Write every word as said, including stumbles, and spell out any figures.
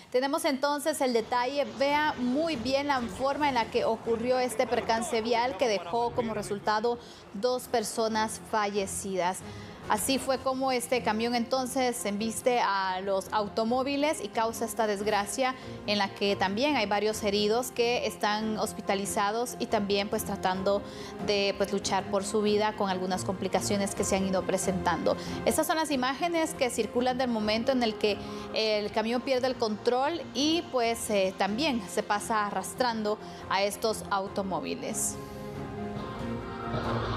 Tenemos entonces el detalle. Vea muy bien la forma en la que ocurrió este percance vial que dejó como resultado dos personas fallecidas. Así fue como este camión entonces embiste a los automóviles y causa esta desgracia en la que también hay varios heridos que están hospitalizados y también pues tratando de pues luchar por su vida con algunas complicaciones que se han ido presentando. Estas son las imágenes que circulan del momento en el que el camión pierde el control y pues eh, también se pasa arrastrando a estos automóviles.